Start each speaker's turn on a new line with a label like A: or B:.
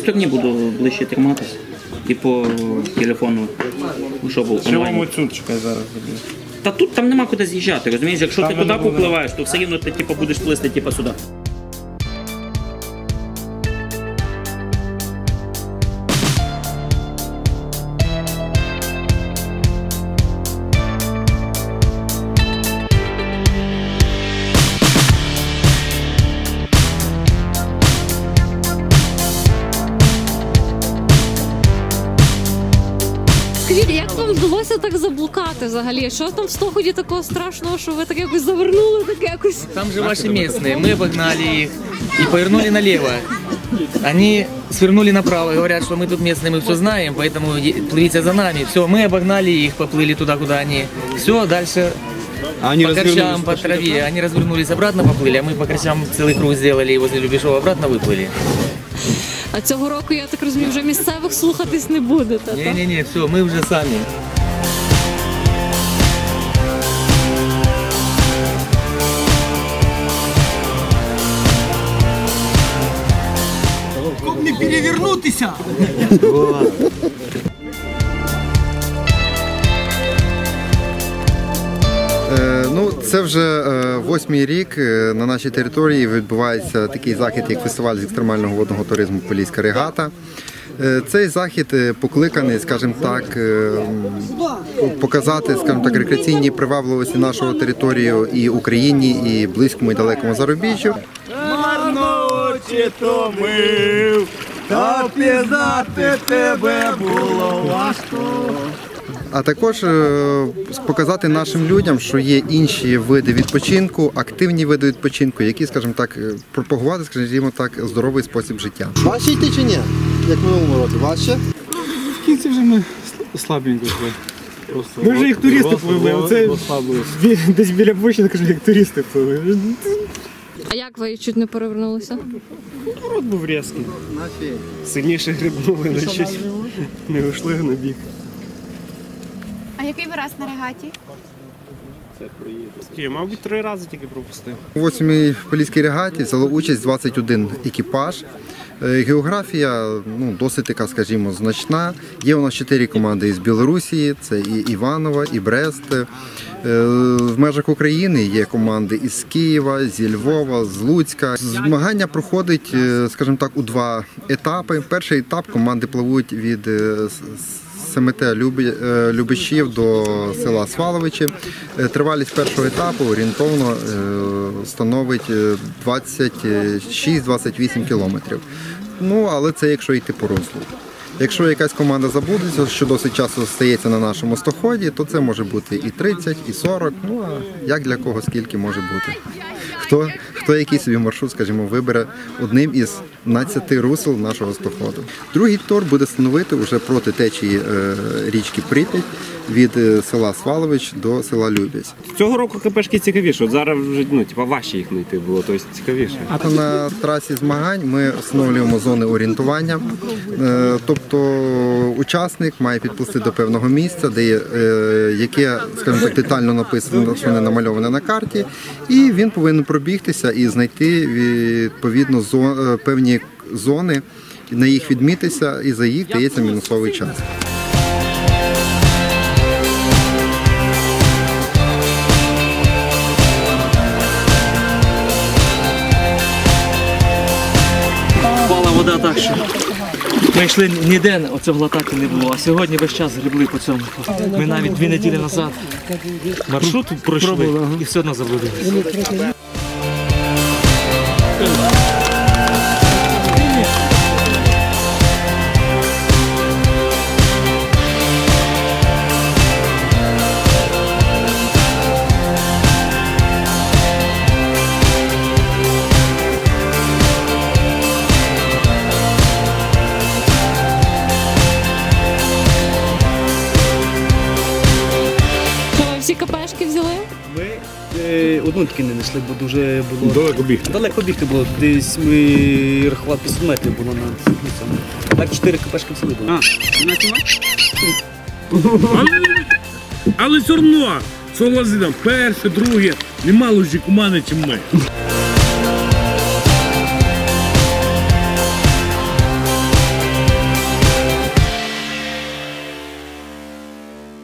A: стороні буду ближче триматися. І по телефону, щоб онлайн.
B: Що вам оцю чекай зараз?
A: Та тут там нема куди з'їжджати, розумієш? Якщо ти туди попливаєш, то все рівно ти типу, будеш плисти типу, сюди.
C: Скажіть, як вам вдалося так заблукати взагалі? Що там в Стоході такого страшного, що ви так якось завернули, так якось?
D: Там же ваши местные, мы обогнали их и повернули налево. Они свернули направо, говорят, что мы тут местные, мы все знаем, поэтому плывите за нами. Все, мы обогнали их, поплыли туда, куда они. Все, дальше по корчам, по траве. Они развернулись обратно, поплыли, а мы по корчам целый круг сделали и возле Любешова обратно выплыли.
C: А цього року, я так розумію, вже місцевих слухатись не будете, так?
D: Не-не-не, все, мы уже сами.
E: Щоб не перевернутися!
F: Ну, це вже 8-й рік на нашій території відбувається такий захід, як фестиваль з екстремального водного туризму «Поліська регата». Цей захід покликаний, скажімо так, показати, скажімо так, рекреаційні привабливості нашого територію і Україні, і близькому, і далекому зарубіжжю.
E: Марночі томив, та пізнати тебе було важко.
F: А також показати нашим людям, що є інші види відпочинку, активні види відпочинку, які, скажімо так, пропагувати, скажімо так, здоровий спосіб життя.
G: Важче йти чи ні? Як в минулому році? Важче?
B: В кінці вже ми слабенько пливли. Ми вже як туристи пливли, оце десь біля бочини, кажу, як туристи пливли.
C: А як ви чуть не перевернулися?
B: Рот був різкий. Сильніше грибнули, на щось не вийшли на бік.
H: А який ви раз на регаті?
B: Мабуть, 3 рази тільки пропустив.
F: У 8-й Поліській регаті взяло участь 21 екіпаж. Географія досить така, скажімо, значна. Є у нас 4 команди із Білорусі, це і Іваново, і Брест. В межах України є команди із Києва, зі Львова, з Луцька. Змагання проходить, скажімо так, у 2 етапи. Перший етап команди пливуть від Семете Любешів до села Сваловичі. Тривалість першого етапу орієнтовно становить 26-28 кілометрів. Ну, але це якщо йти по руслу. Якщо якась команда забудеться, що досить часто стається на нашому стоході, то це може бути і 30, і 40, ну а як для кого, скільки може бути. Хто який собі маршрут, скажімо, вибере одним із 12 русел нашого стоходу. Другий тур буде становити вже проти течії річки Прип'ять від села Свалович до села Любязь.
B: Цього року КПшки цікавіше, от зараз вже важче їх знайти було, тобто цікавіше.
F: На трасі змагань ми встановлюємо зони орієнтування, тобто учасник має підплисти до певного місця, яке, скажімо так, детально написано, що не намальоване на карті, і він повинен пробігтися і знайти відповідно певні зони, на їх відмітитися, і за їх дається мінусовий час.
A: Впала вода так, що ми йшли ніде, оцього латати не було, а сьогодні весь час гребли по цьому. Ми навіть 2 неділі назад маршрут пройшли і все одно заблудилися.
C: Всі КПшки взяли?
E: Ми одну тільки не знайшли, бо дуже було...
B: Далеко бігти.
E: Далеко бігти було. Десь ми рахували 500 метрів було на цьому. Так 4 КПшки взяли було.
I: Але все одно, согласен, перше, друге, нема лужі команди, чим ми.